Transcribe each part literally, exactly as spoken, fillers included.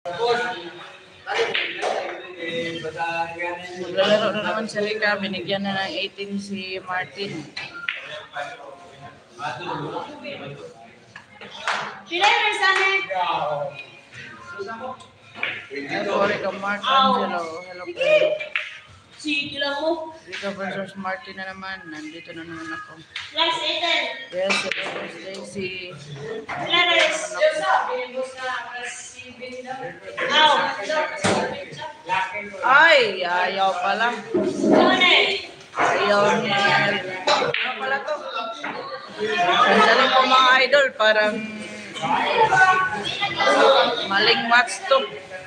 Maglalaro na naman si Rica, binigyan na ng eighteen si Martin. Sorry ka, Mark Angelo. Hello po. Sige lang mo. Rica versus Martin na naman. Nandito na naman ako. Last eighteen. Yes, versus Daisy. Lares. Ay, ayaw pala. Ayaw niya. Ano pala to? Sandali po mga idol, parang maling match to.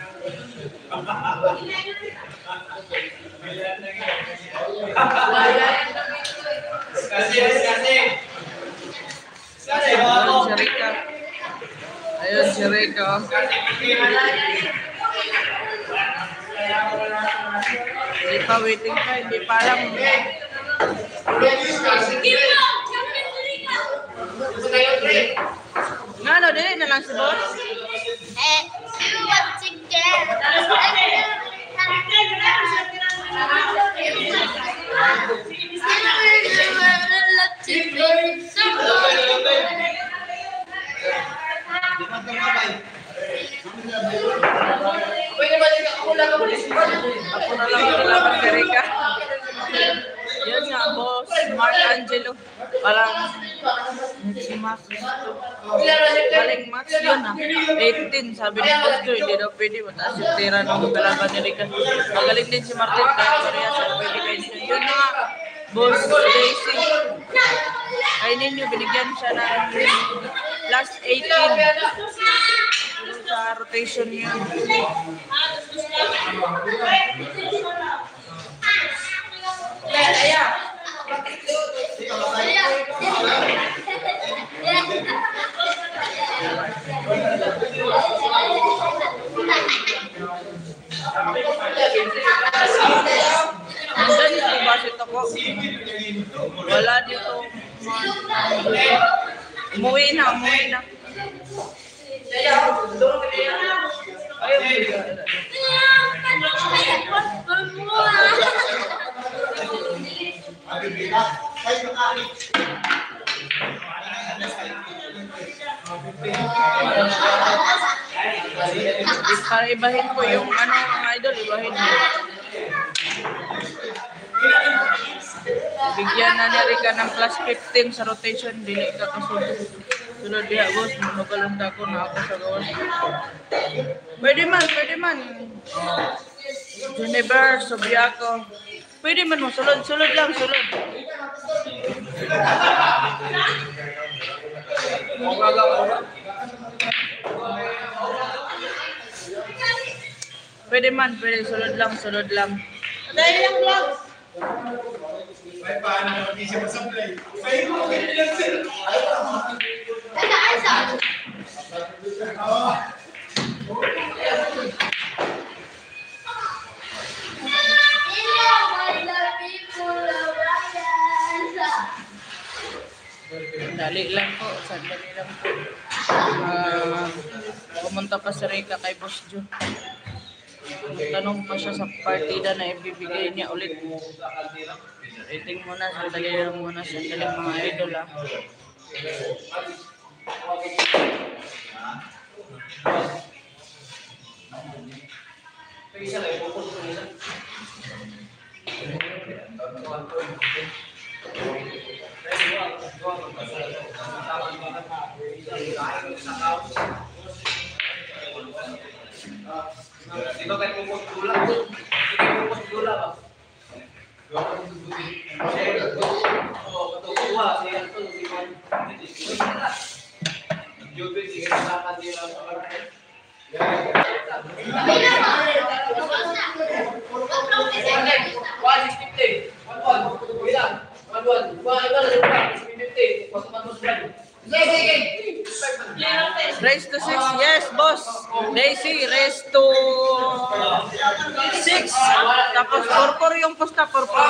Ayun si Rica. Ayun si Rica. Hindi pa, waiting pa, hindi pa alam. Nga no, dili na lang si boss. Eh, what's again? Ako na lang kailangan si Rica. Yan nga, boss. Mark Angelo. Parang si Max. Maling Max yun ah. eighteen, sabi ni boss ko, hindi daw pwede. Mataas yung tira ng kalaban ni Rica. Magaling din si Martin. Kaya Korea sa pwede kayo niya. Yun nga, boss Daisy. Ay ninyo, binigyan siya ng last eighteen. Sa rotation niya. Nandun ito ba ito po? Wala dito. Umuwi na, umuwi na. Para ibahin ko yung ano mga idol, ibahin mo. Bigyan na ni Rica ng plus fifteen sa rotation, dili ka kasunod. Sunod diha boss, manugalan ta ko na ako sa gawas. Pwede man, pwede man. Universe, Sobiaco. Pwede man mo, sulod, sulod lang, sulod. Pwede man, pwede, sulod lang, sulod lang. Dahil lang vlog. May paano hindi siya masablay. May mo lang sir. Dali lang po, sandali lang po. Uh, pumunta pa si Rica kay Boss Joe. Tanong pa siya sa partida na ibibigay niya ulit. Rating muna, sandali lang muna, sandali mga idol ah. Dito kayo pupos gula. Dito pupos gula ba? Oh, katuwa siya to si Man. Jobe sige sa kanila sa parke. Race to six, yes boss. Daisy, race to six. Tapos purpur yung posta, purpur.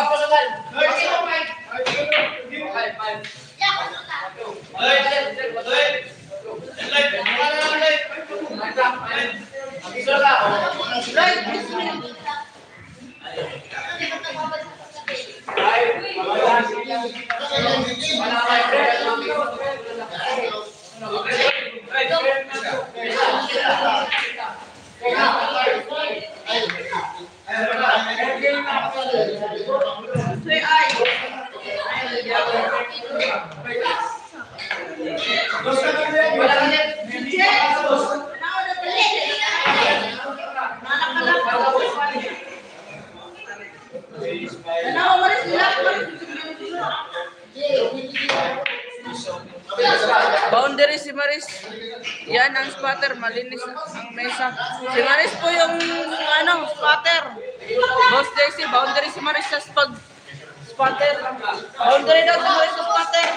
Boundary si Maris. Yan ang spotter, malinis ang mesa. Si Maris po yung ano, spotter. Boss Daisy, boundary si Maris sa spag spotter. Boundary daw si Maris sa spotter.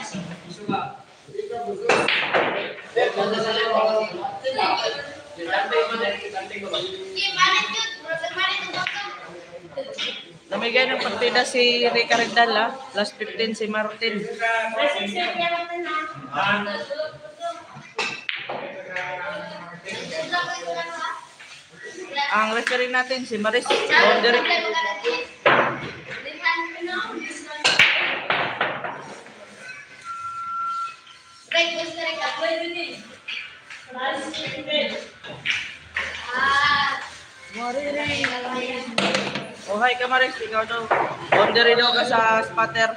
Namigay ng partida si Rica Rendal, ha? Last fifteen si Martin. Ang referee natin si Maris. Boundary. Oh, hi ka Maris, ikaw daw. Boundary daw ka sa spotter.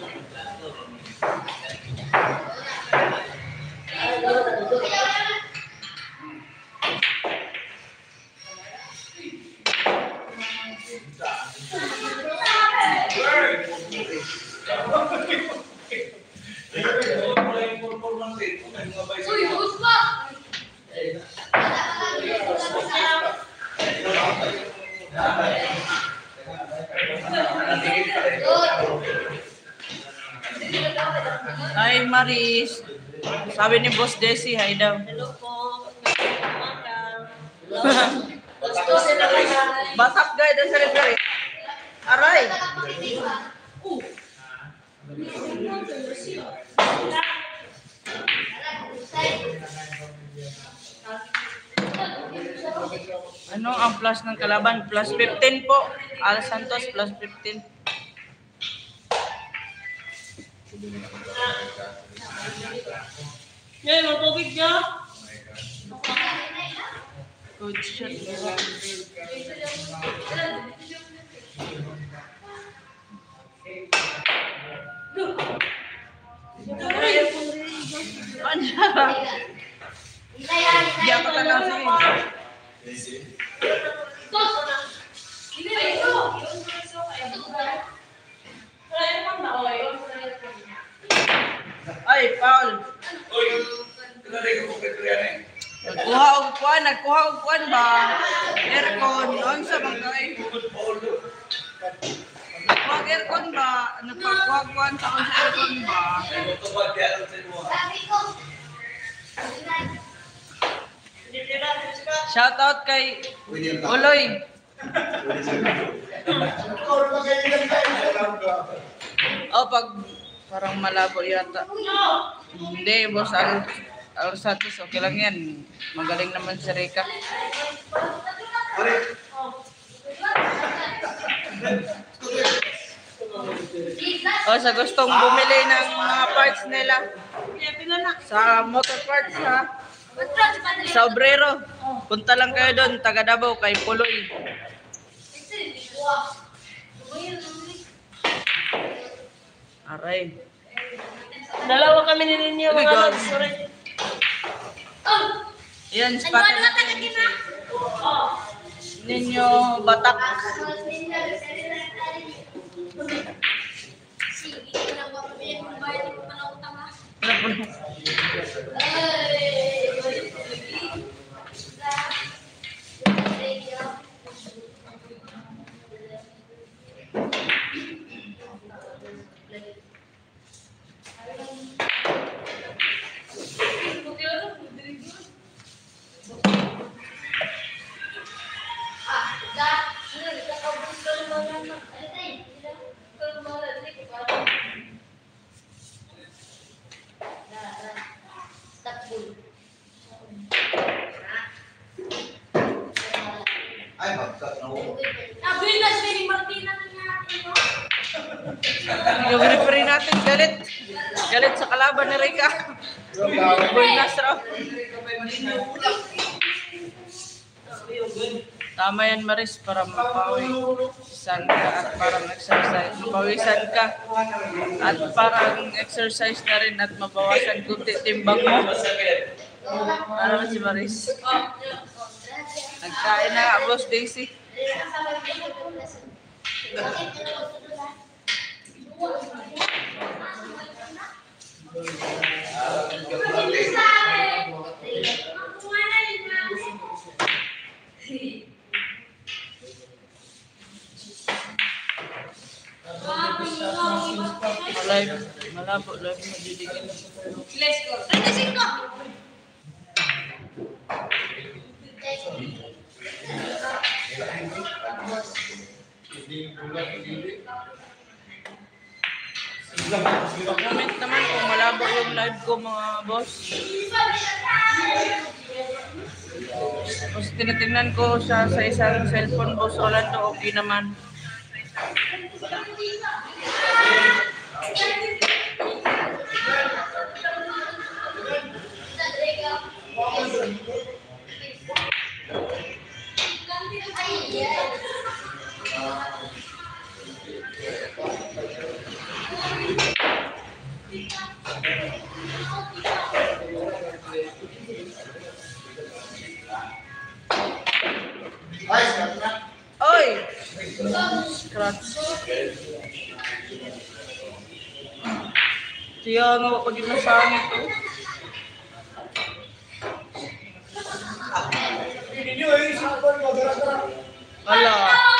Hi Maris. Sabi ni Boss Desi, hi daw. Hello po. Batak guy dan sa referee. Aray. Ano ang plus ng kalaban? Plus fifteen po. Al Santos plus fifteen. Yan, matubig niya. Good shot. Di ako talasin. Ay, Paul. Nagkuha og kuan, nagkuha og kuan ba? Aircon, noon sa mga nagkuha og aircon ba? Nagkuha og kuan sa akong aircon ba? Shout out kay Uloy. Oh, pag parang malabo yata. Hindi, boss. Al, Al Santos, okay lang yan. Magaling naman si Rica. O, sa gustong bumili ng mga parts nila sa motor parts, ha? Sa Obrero. Punta lang kayo doon, taga Davao, kay Puloy. Aray. Dalawa kami ni ninyo Oh my mga God. lods. Sorry. Yan, spot natin. Ninyo Batak. Yung referee natin, galit. Galit sa kalaban ni Rika. Buenas raw. Tama yan, Maris, para mapawisan ka at parang exercise. Mapawisan ka at parang exercise na rin at mabawasan kunti timbang mo. Ano si Maris? Nagkain na nga, Boss Daisy. Live, malabo, live magdidigin. Let's go. thirty-five. Comment naman kung malabo yung live ko, mga boss. Tapos tinitingnan ko siya sa isang cellphone, Boss Rolando, okay naman. Oy! Scratch. Siya nga ako din na sangit to. Ala.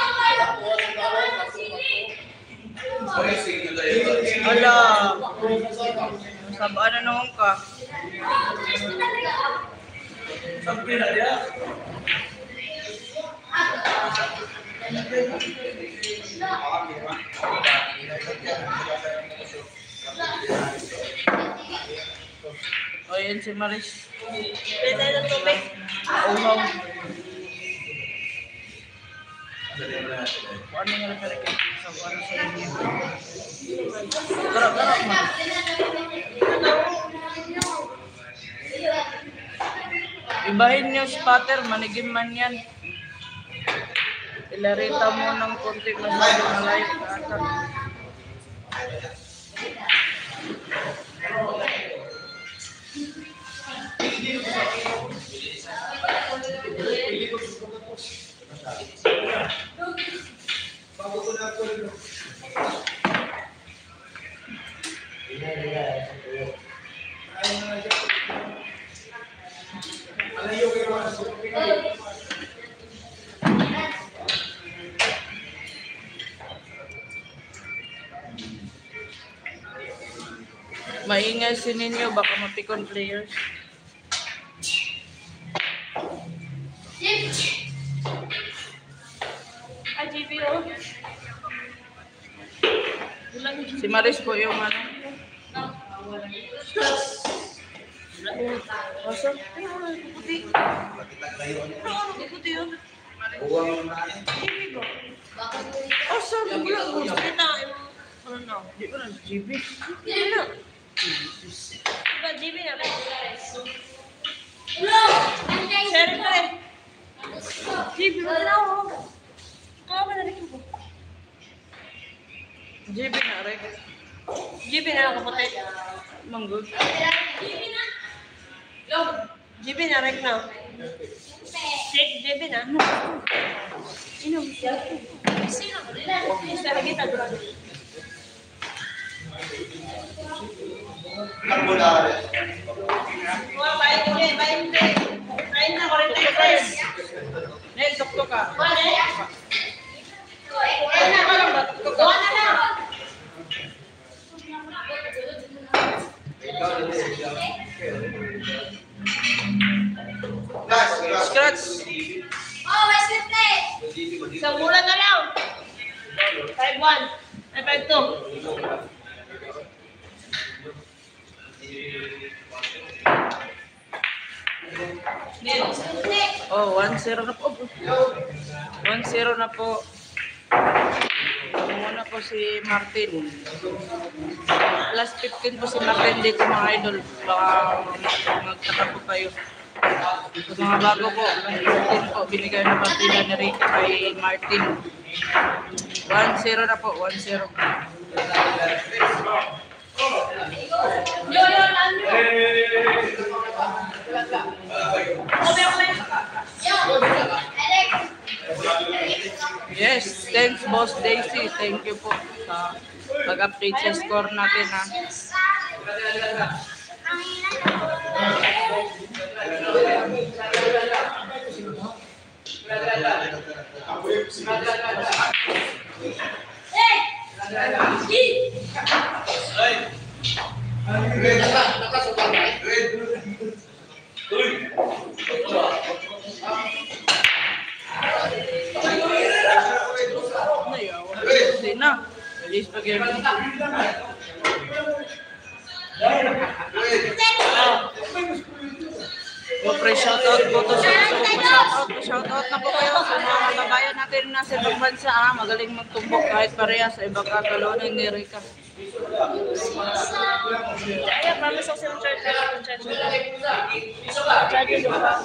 Ala. Sabaan na naman ka. Sabi na dia. O yan si Maris. Pwede tayo ng tubig. Uhaw. Ano nga lang talaga sa ano sa inyo? Garap-garap man. Ibahin niyo spatter, manigim man yan. Ilarita mo ng konti masyado malayo ka ata. Maingay si ninyo, baka mapikon players. Ay, G B, oh. Si Maris po yung ano. Asa? Puti. Puti yun. Asa? Wala ko. Kita, ano na? Di ba na G B? Hindi na. Diba, G B na ba? Share ko eh. G B, wala na ako. Kaya ba narinig ko? G B na rin. G B na ako puti. Manggod. G B na rin na. Check, G B na. Inom siya. Sino? Sa kita doon. Wah, baik deh, baik deh. Baik na, kuarenta y tres. Nel, tukto ka. Wala eh. Wala na lang. Scratch. Oh, may slip na eh. Isang bulan na lang. five one. Ay, five two. Oh, one zero na po. one zero na po. Muna po si Martin. Plus fifteen po si Martin dito mga idol. Baka magtaka po kayo. Sa mga bago po, plus fifteen po binigay na partida ni Rica kay Martin. one zero na po, one zero. Yes, thanks Boss Daisy. Thank you po sa pag-update sa score natin ha. Hindi na. Bilis pa game. So, pre-shoutout po to sa so, pa-shoutout, pa-shoutout na po kayo sa mga kababayan natin na sa ibang bansa ha. Magaling magtumbok kahit pareha sa ibang katalonan ni Rica. Ay, promise ako sa charge. Charge mo ba?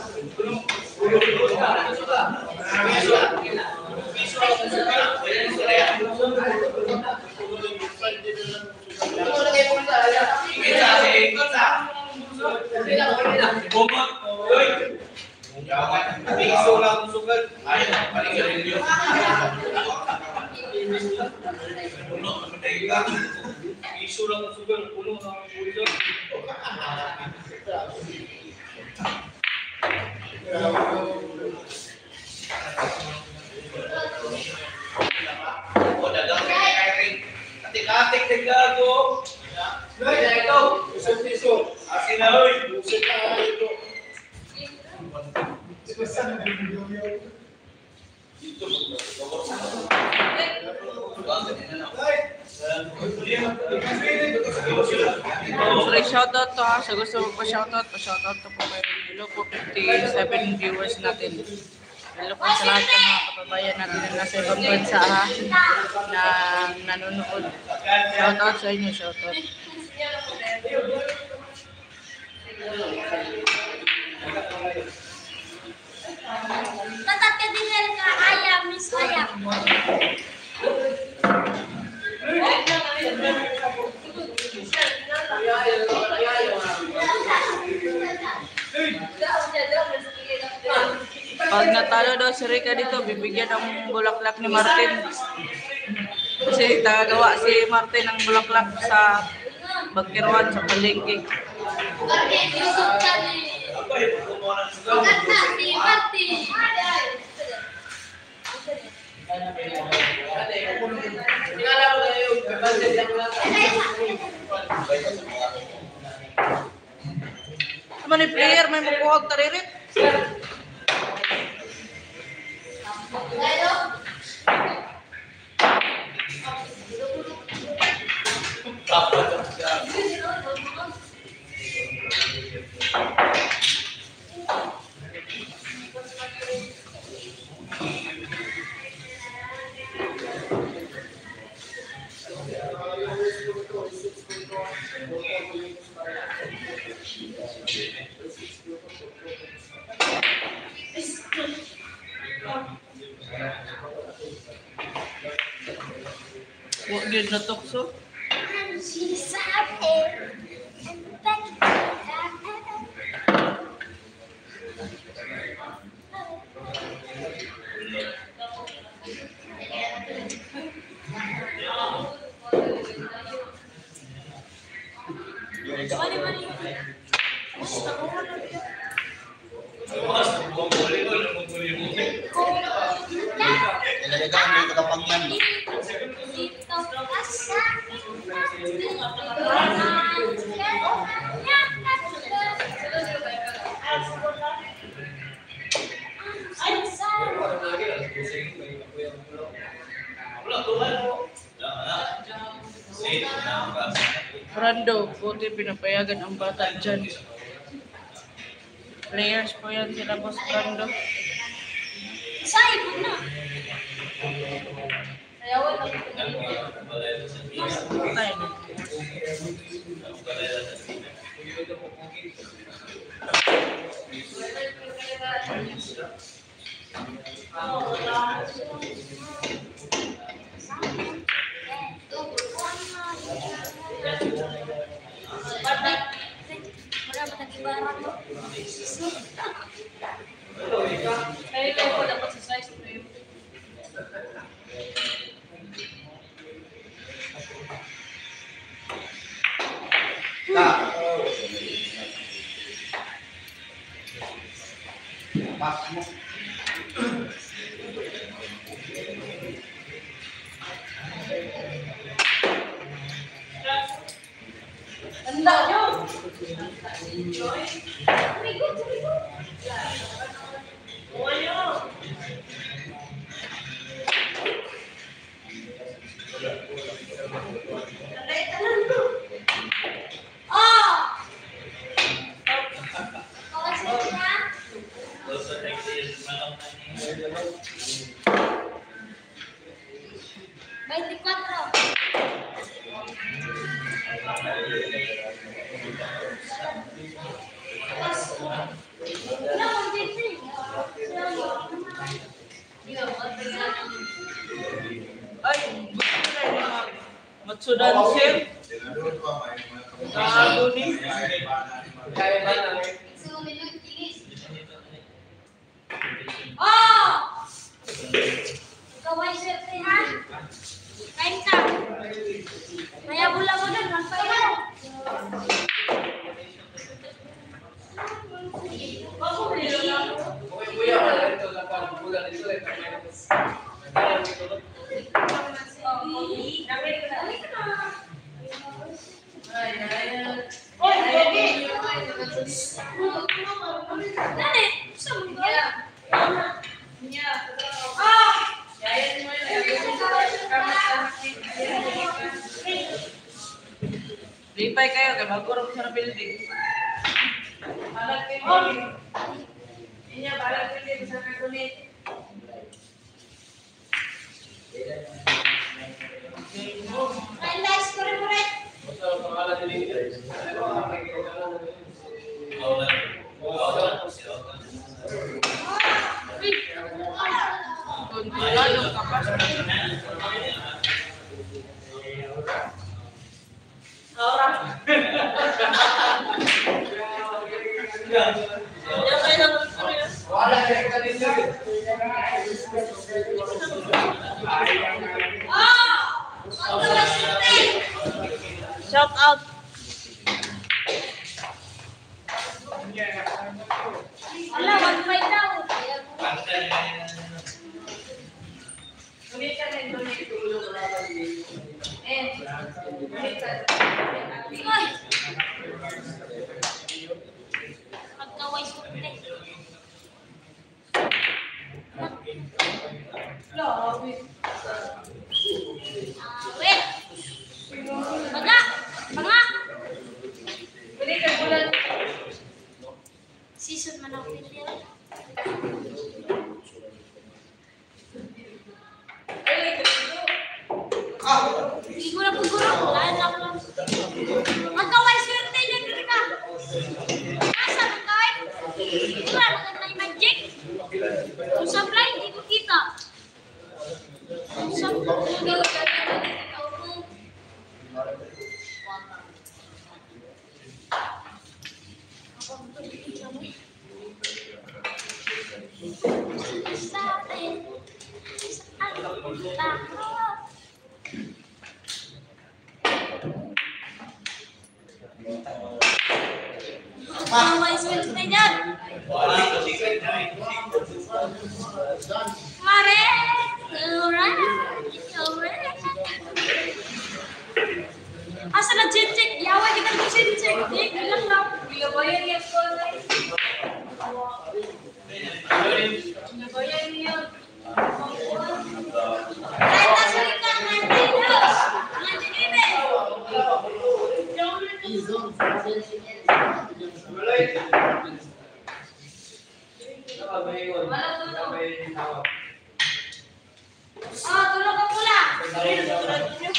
Isu lang ang sugar, puno ng pulo. O dagang kay atik-atik tiglago. Dai ito, piso-piso. Asin na hoy, usik na ito. Sipasan na video yo. Ito mo. Free shoutout to ha. Sa gusto mo pa shoutout, pa shoutout to po kayo. Hello po fifty-seven viewers natin. Hello po sa lahat ng mga kababayan natin na nasa ibang bansa ha. Na nanonood. Shoutout sa inyo, shoutout. Tatat ka din ka ayam, miss ayam. Pag natalo daw si Rica dito, bibigyan ng bulaklak ni Martin. Kasi tagagawa si Martin ng bulaklak sa Bagkirwan sa palengke. Ano ni player may makuhag taririt? Huwag yun natukso. She's happy. Brando, buti pinapayagan ang bata dyan. Players po yan sila, Boss Brando. Sa ibon na. Tayo. Wala ba nag-ibarang mo? Kaya kayo po dapat sa size na yun. Nah. Pas mo. Tanda nyo! Ay, gusto ko na yung mga Matsudan Sir. Gago ni. Oh! Kaway swerte ha? Kain ka. Kaya bula mo doon, magpayan. Nani, gusto mo ba? Lipay kayo, kaya magkurong sa building. Balag building. Inya, balag building sa kagulit. Kain guys, kore-kore. Kontrolado kapas. Shout out. Wala, one-five daw. Ay! Pagkaway swerte. Awit! Baga! Baga! Season man ako pinili. Hindi ko na pagkuro. Lahat lang lang. Magkaway swerte niya dito ka. Asa magkaway? Wala naman na yung magic. Kung supply, hindi ko kita. Kung supply, hindi ko kita. Sa atin, sa ating lahat. Magkaway swerte niyan. Mare! Alright! Alright! Asa na chinchin? Yawa kita ng chinchin. Di, ilang lang. Bigabayan yan ko na. Bigabayan yan. Kahit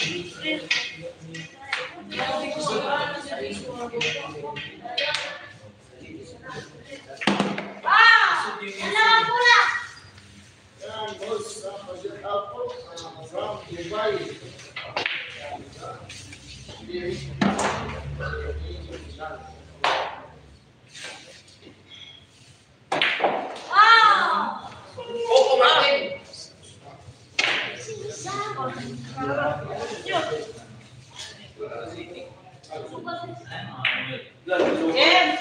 Wow! Ano ang pula? Wow! Coco Martin. Game!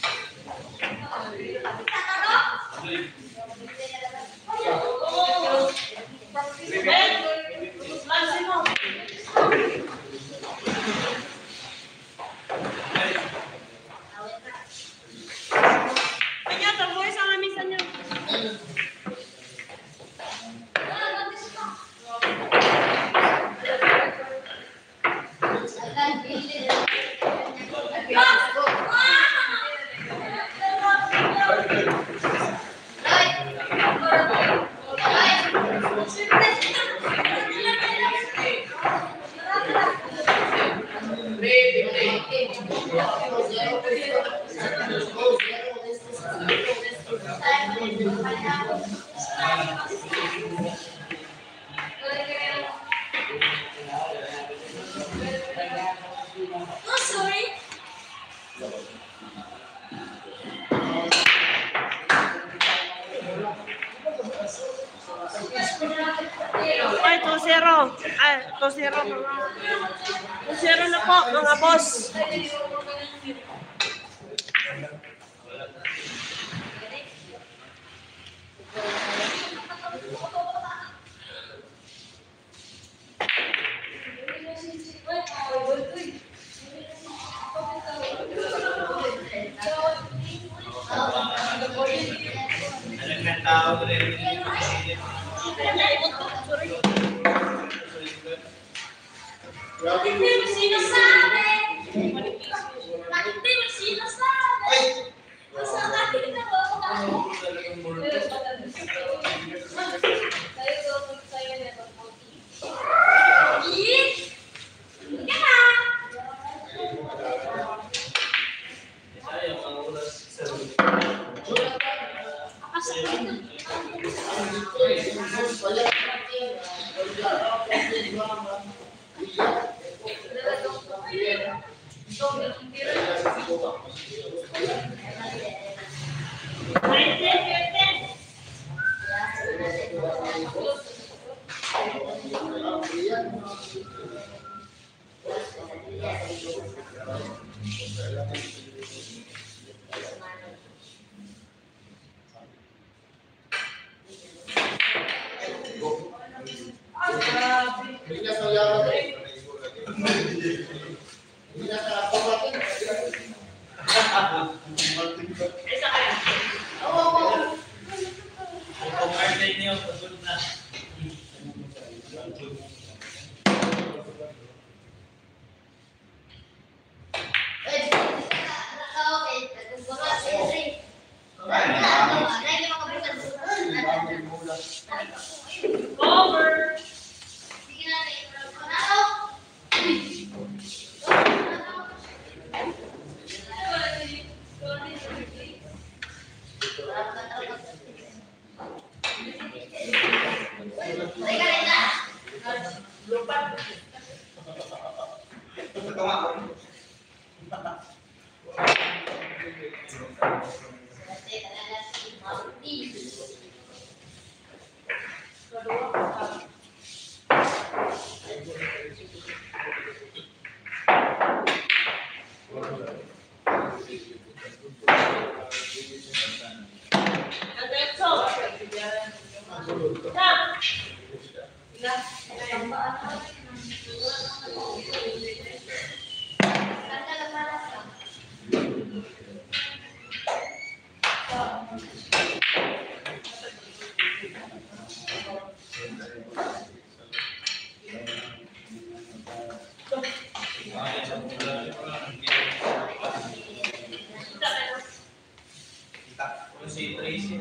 Kanya, taboy sa kamisan niyo. Oh, sorry. Ay, two zero. Ay, two zero. two zero na po, mga boss. Nagkatao rin. Bakit di mo sinasabi? Bakit di mo sinasabi? Nasa akin na ba ako? Yes! Hindi ka na! Coco Martin niyo, pasunod na. Over. Si Tracy.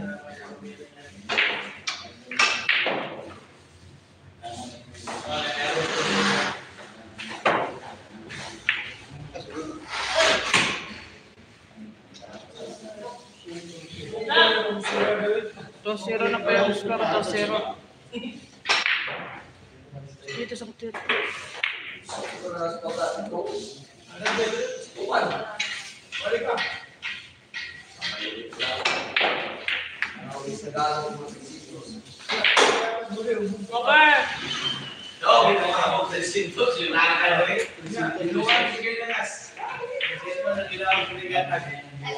two zero na pa yung score, two zero. Dito sa kutit. Balik ka. Over! No, kita mau ke situ silakan we. Luar sige na gas. Sige na kailangan ko niya kasi.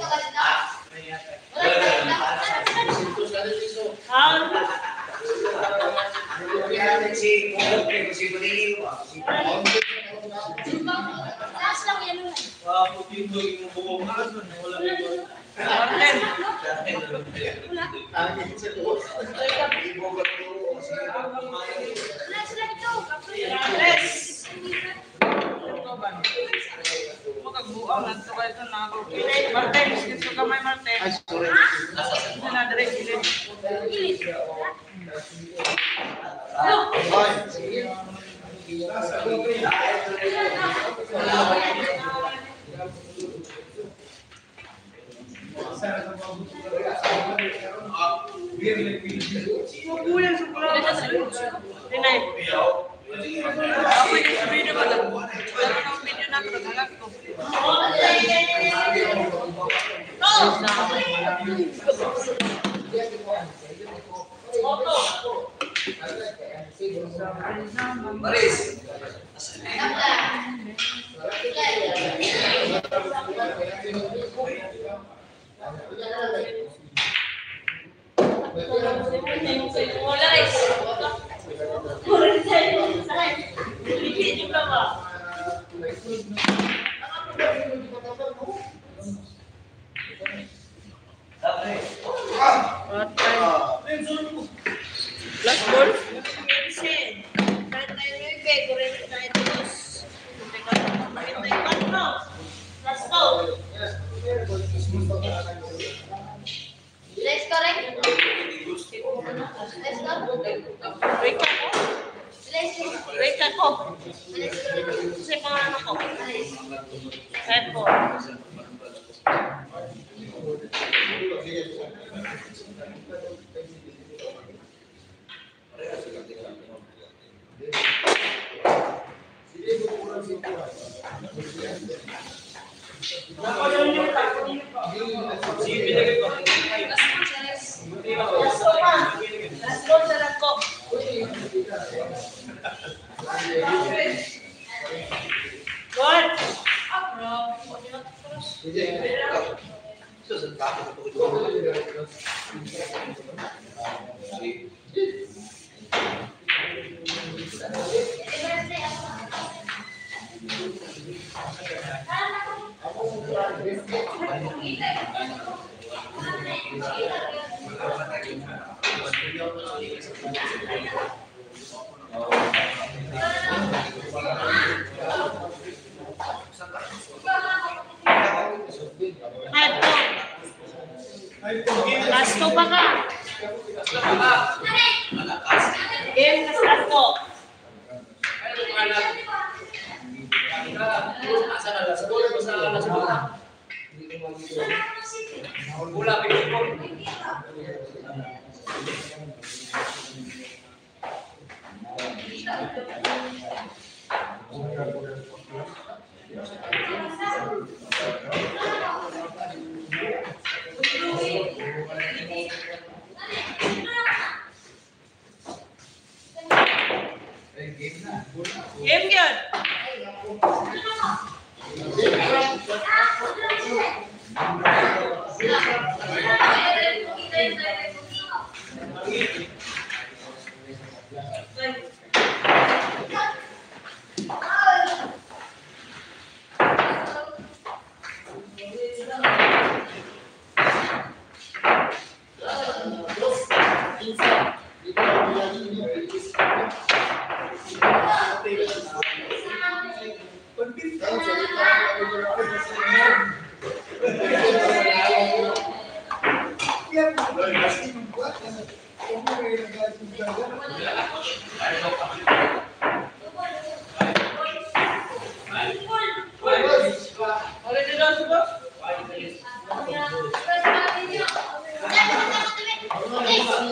Magbuang lang to kayo na ako. Martin, gusto ka may Martin. Ay, sorry. Hindi na dire gilid. Magulang sa pula. Tinay. Ako yung video ba lang? Wala nang video na ito. Halak ko. Maris. Last ball. Let's go, right? Let's go. Break ako. Let's go. Break ako. Let's go. Kasi pangalan ako. Red ball. Last two pa ka. Game na last two. Game yun. Let's go.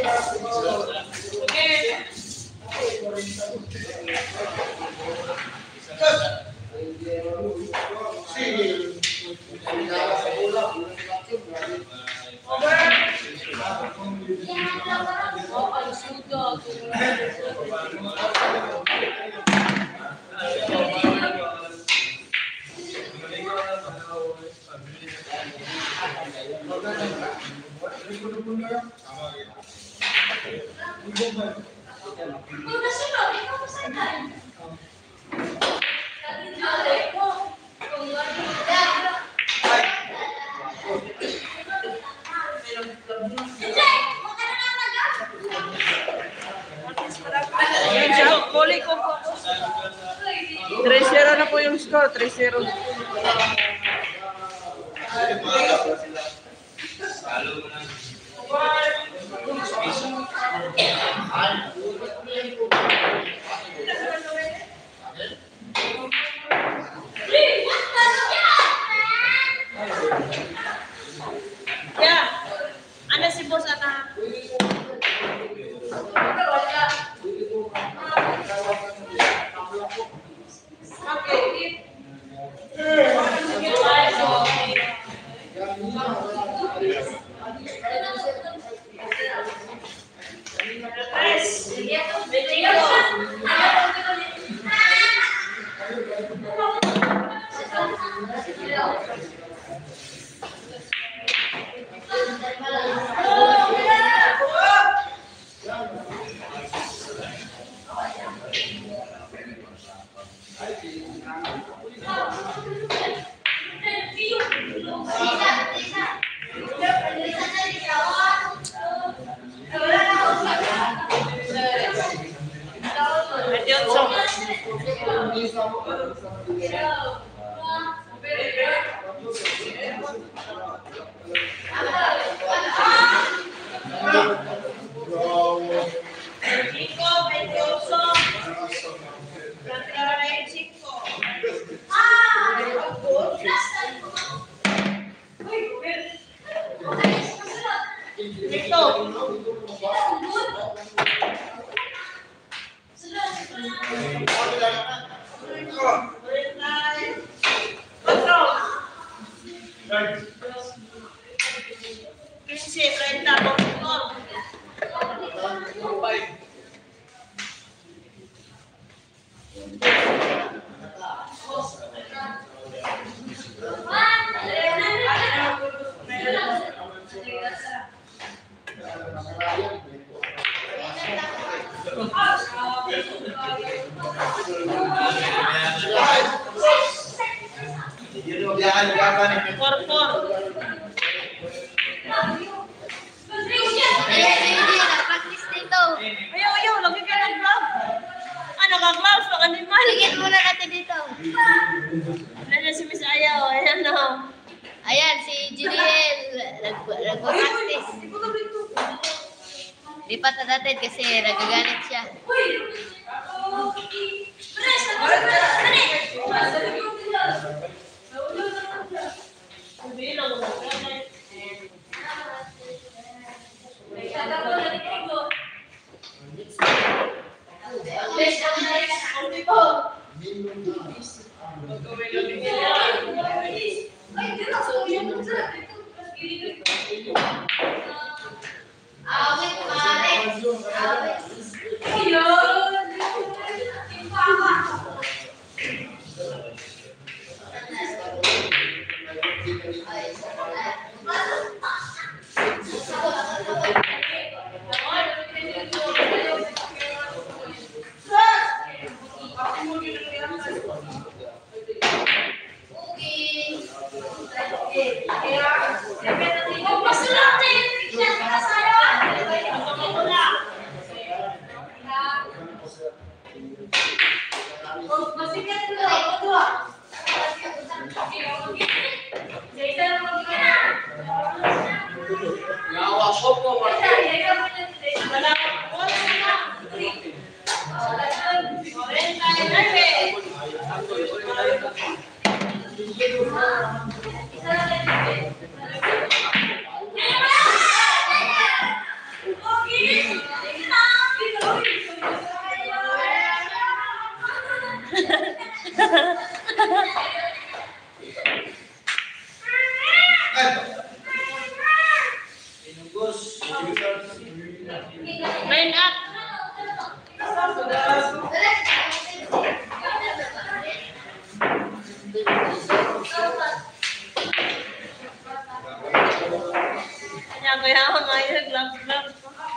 Yun siya, kuli ko po. three zero na po yung score, three zero. Yeah. Ano si boss ana? Ayaw, ayaw, lagi ka ng vlog. Ah, naka-gloves, pag-animal. Tingin muna natin dito. Nandiyan si Miss Ayaw, ayan o. Ayan, si Juliel. Nag-practice. Lipat na natin kasi nagaganit siya. Awit, awit. Okay. Line up. Kanya ko yan, ngayon, gloves, gloves.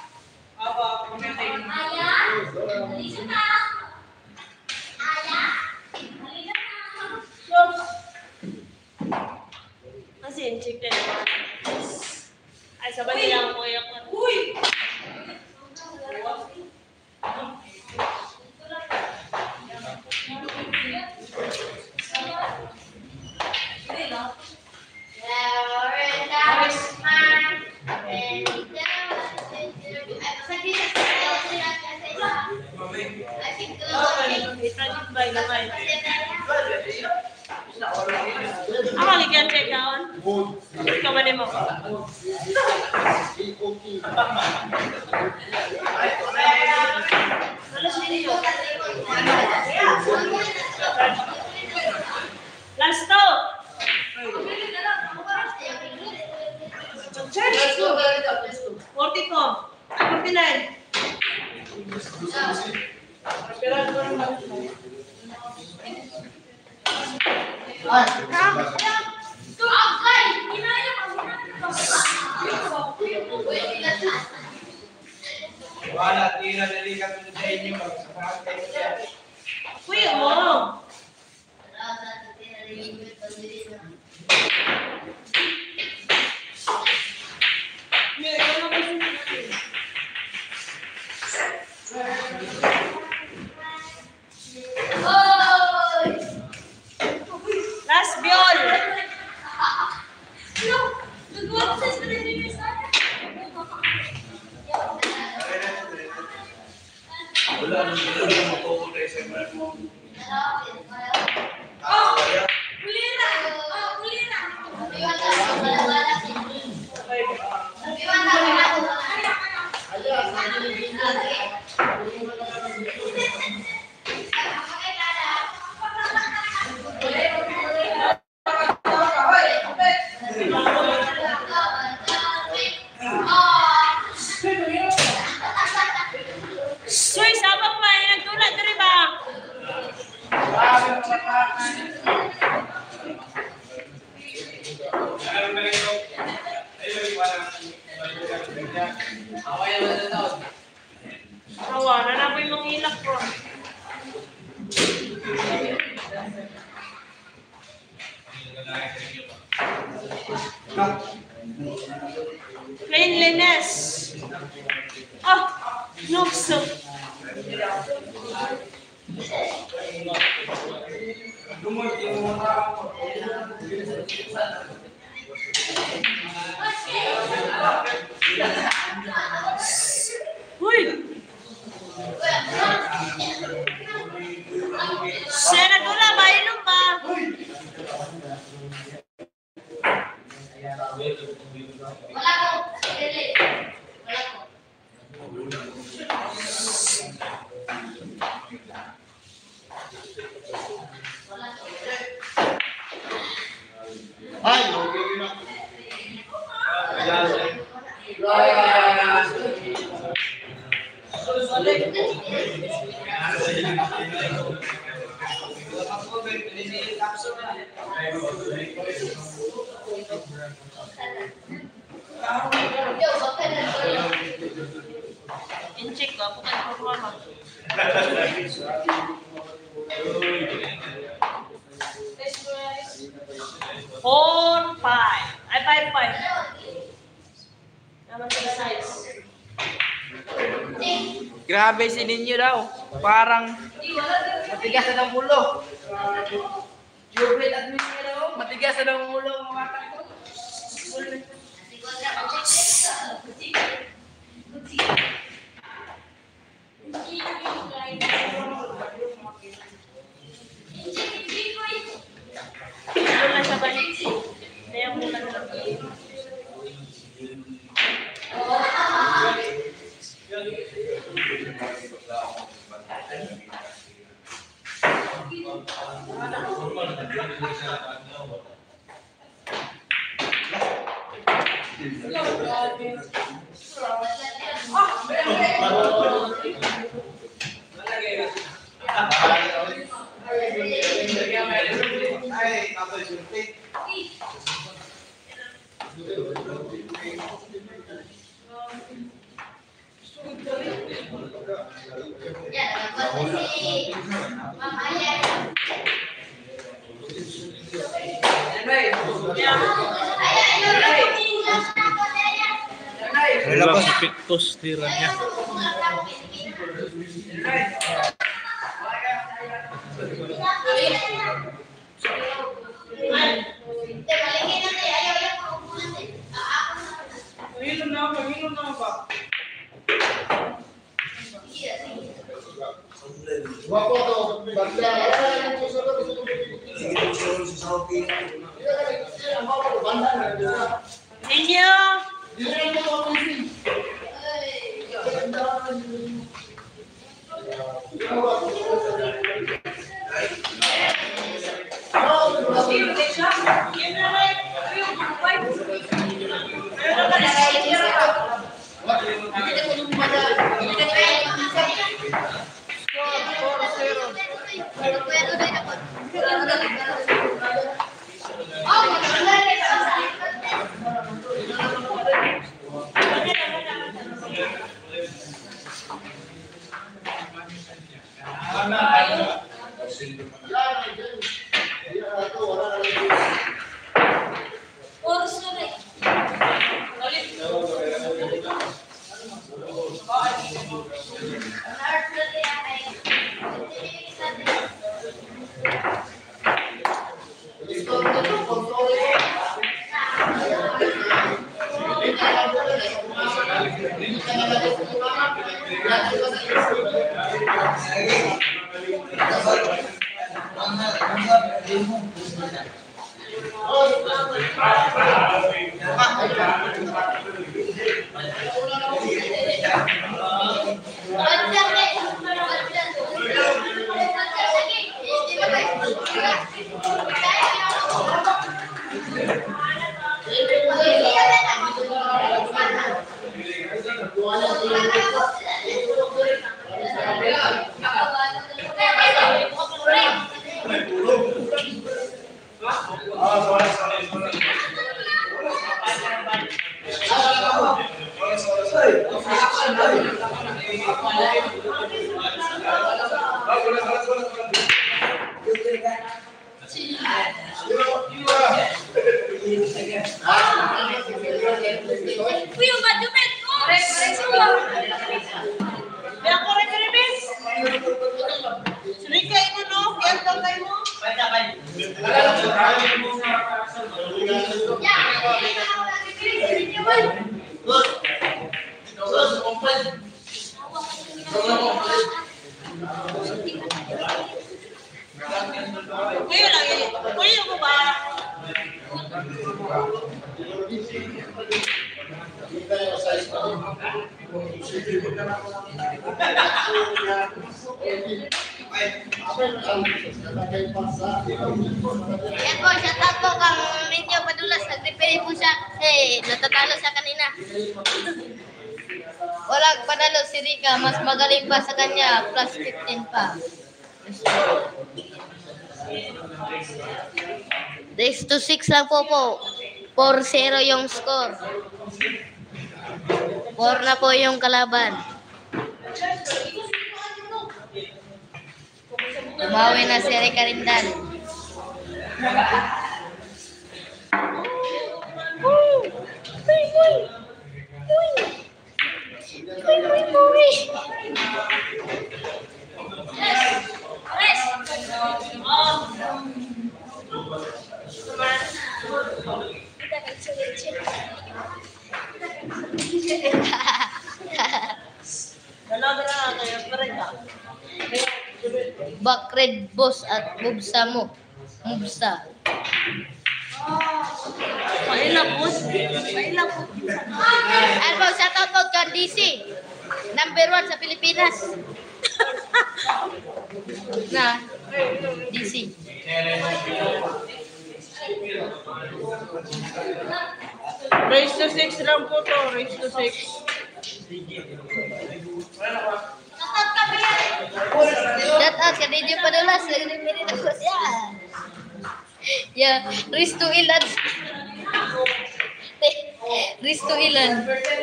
Kasi check din. Ay, sabay niya ako kuya ko. Uy! Ako ligyan check down. Ikaw ba mo? Last to. Forty ko. Forty-nine. Wala, di na nalikat mo sa inyo. Kuya mo. Last biol. Wala, nandito na makukulay sa mga. Soy, sabang ba? Nagtulad na rin ba? Awa, nanapoy mong ilak ko. Cleanliness. Oh, no soap. Uy! Senadora, mainom ba? Ay, okay na. In-check ko, bukan ko mama. Four, five. Ay, five, five. Naman sa size. Grabe si ninyo daw. Parang matigas na ng ulo. Jubilee admin nyo daw. Matigas na ng ulo ang mga ko. Wala siya ba? Kaya mo lang lang. Ah, Ay, ako yung sulti. Wala si Pictus tira niya. Pangilom na, pangilom na ba? Wapo to, bagla. Ninyo! Yan po, shout out po kang Ninyo Padulas. Nag-repair po siya kasi natatalo siya kanina. Walang panalo si Rika. Mas magaling pa sa kanya. Plus fifteen pa. six to six lang po po. four zero yung score. four na po yung kalaban. Umawi na si Rika Rindan. Bakred boss at mubsa mo. Mubsa. Paila po. Paila po. Ano, shout out po kay D C. Number one sa Pilipinas. Na, D C. Race to six lang po to. Race to six. Padulas, ka D J Padulas, nag-referee ako siya. Ya, Risto Ilan. Risto Ilan.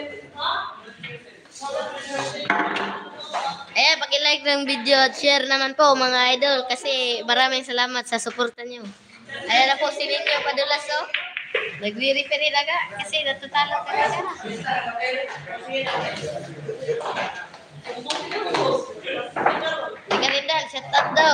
Ayan, paki-like ng video at share naman po mga idol kasi maraming salamat sa suporta nyo. Ayan na po si Ninyo Padulas, oh. Nagre-referee laga kasi natatalo ka na. Ika Rindal, shut up daw.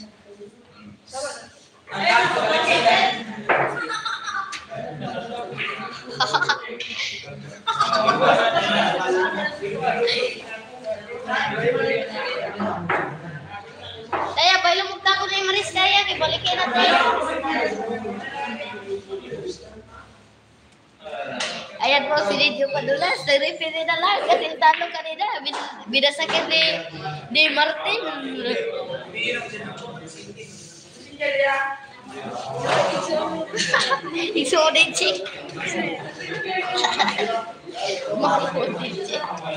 Kaya, bailo mugta ko na yung maris kaya, ibalikin natin. Ayan po si Ninyo Padulas, nag-referee na lang kasi talo kanina, binasakin ni, ni Martin. Iksudin si. Mahudin si.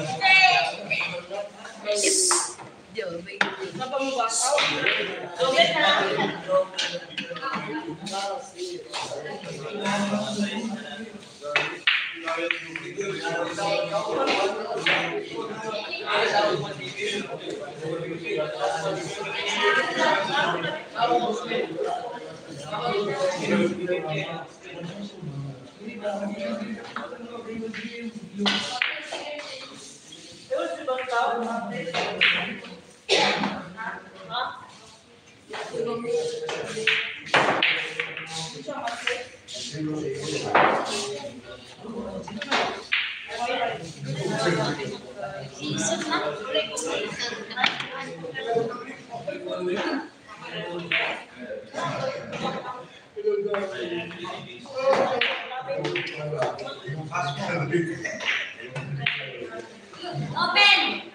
Open!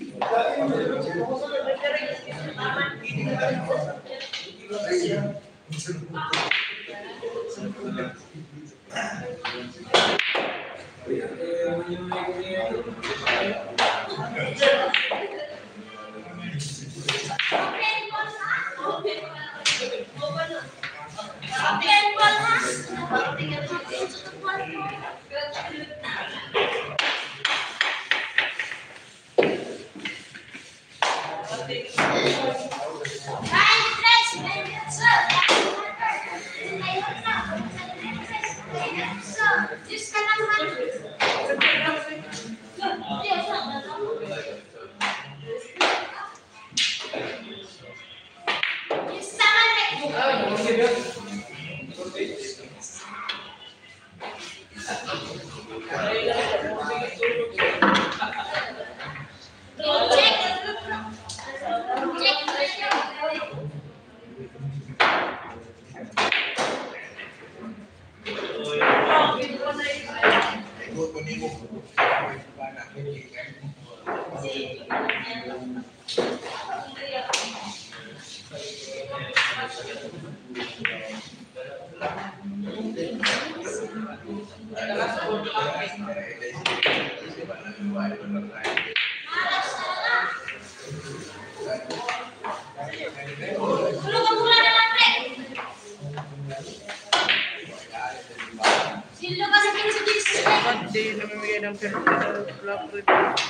Hindi namimigay ng pera sa club rin.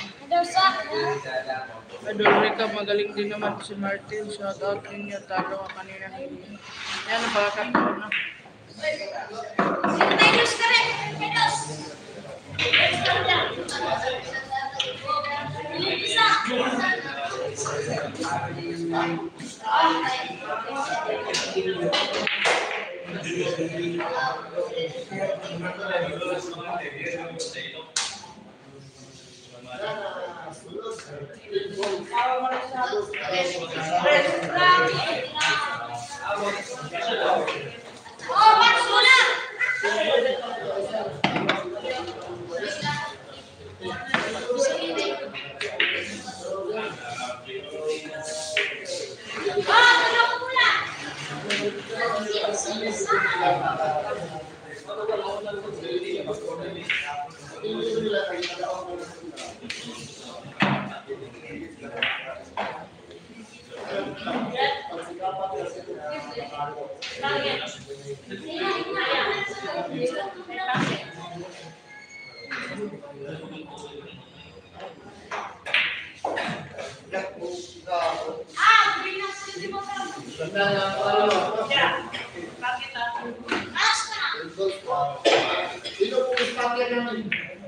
Idol Rica, magaling din naman si Martin. Shout out ninyo, talo ka kanina. Yan ang pagkakataon na. Pedos ka rin! Pedos! Oh, maksudnya. Ah, tolong pula. Sino po ispatya namin?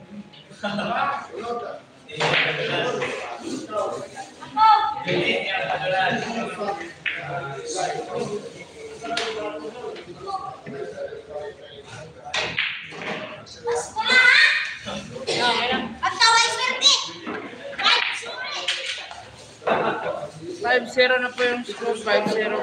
five zero na po yung score, five zero.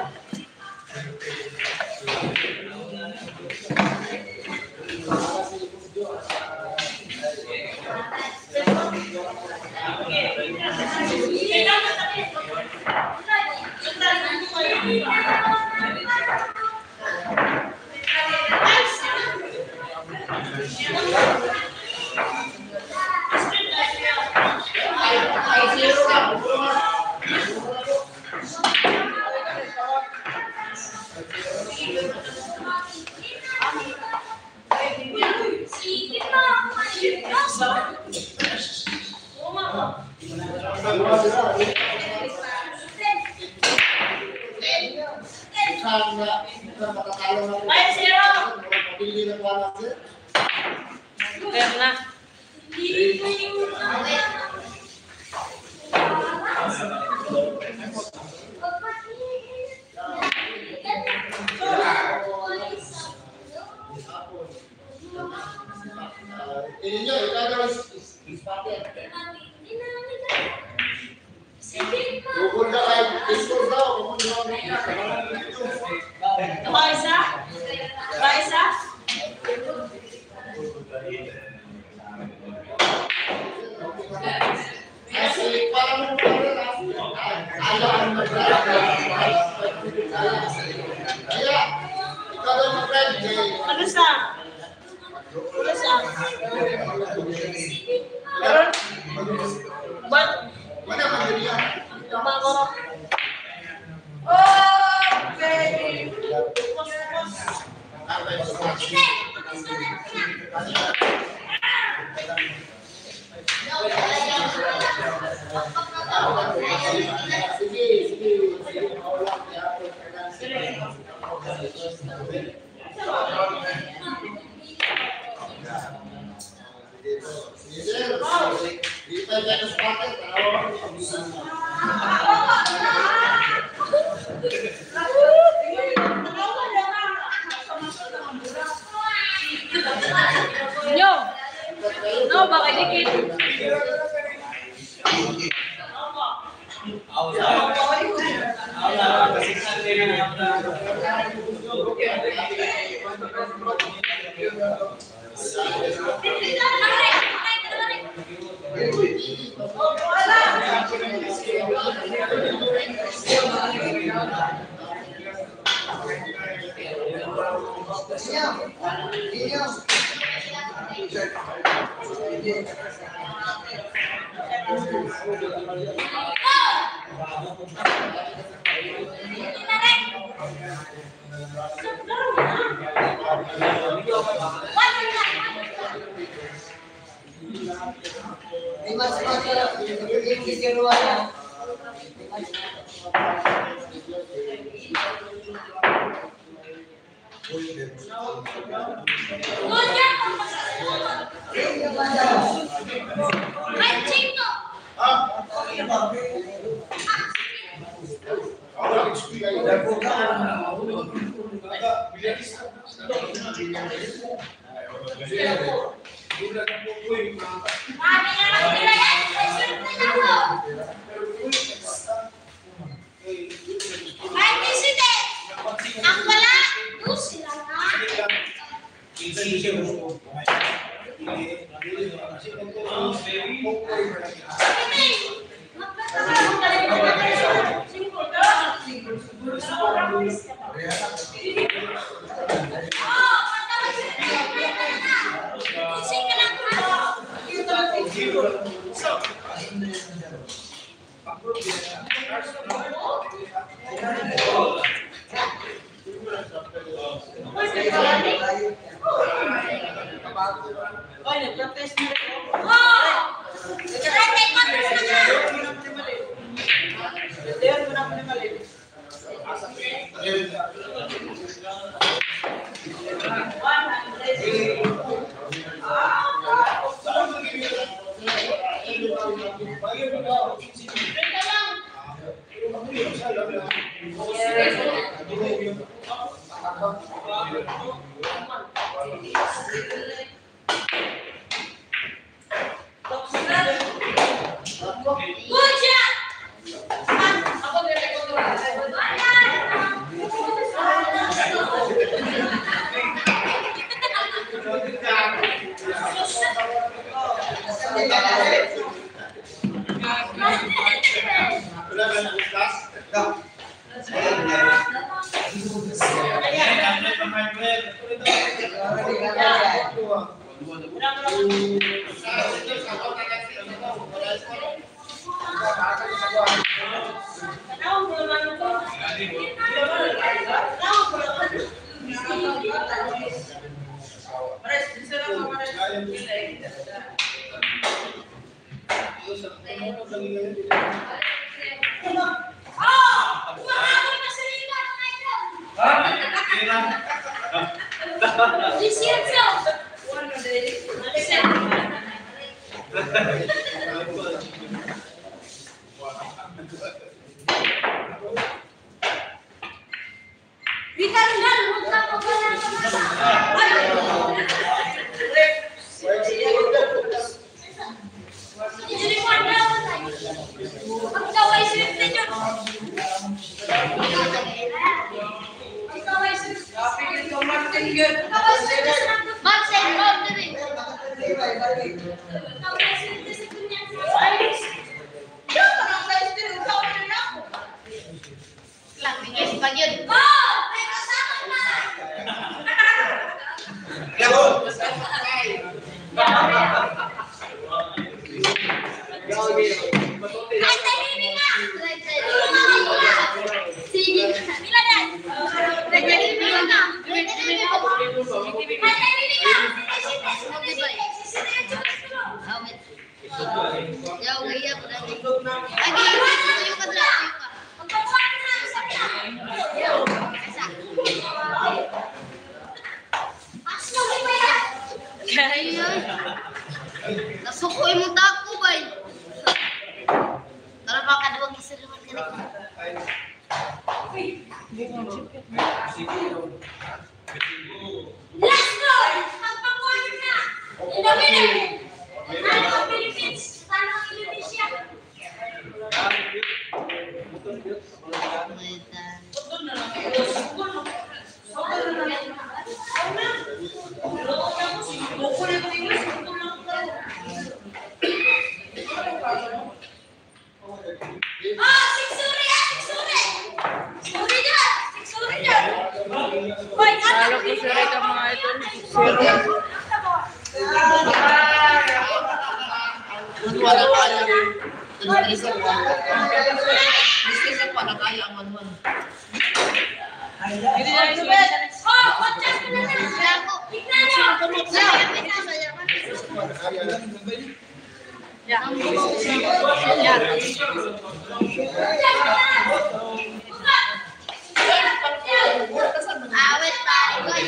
Karena Ininya ikaw ispatya. Bukod na kayo, iskor daw, bukod na apa isa? Apa isa? Kasi parang ayaw ang Kaya, ikaw daw mag-friend kay Ano sa? Ano sa? But Mana mandiriya? tama ko. Sige, sige, sige, maulang Nyo! No, bakit dikit? Ang wala, dos sila na. Oy, nag-protest na rin. Oh! Strike contest na nga! Diyan mo na po ni Mali. Good shot! Nasukoy mo dako bay. Tara baka duwag gisulungan ka na. Let's go! Magpapuan na! Indomine! Ano ang Philippines? Paano ang Indonesia? Ah, siksuri ya, siksuri! Siksuri dyan! Siksuri dyan! Hoy, Lalo po sir ito mga idol. Zero. Wala pa lang. Tulis ko pa. Tulis ko pa na kaya ang manuan. Hindi na ito. Oh, watch ko na lang! Tignan nyo! Awet tayo guys.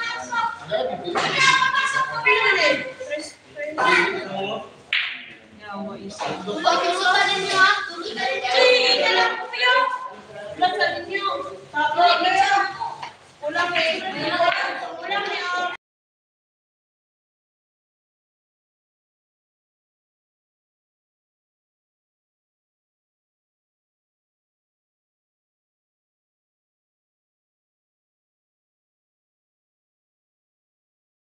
Huwag yung suka ninyo ha. Tuloy ka rin Sige, dalang ko kayo! Lasan ninyo! Tapos, ulang eh!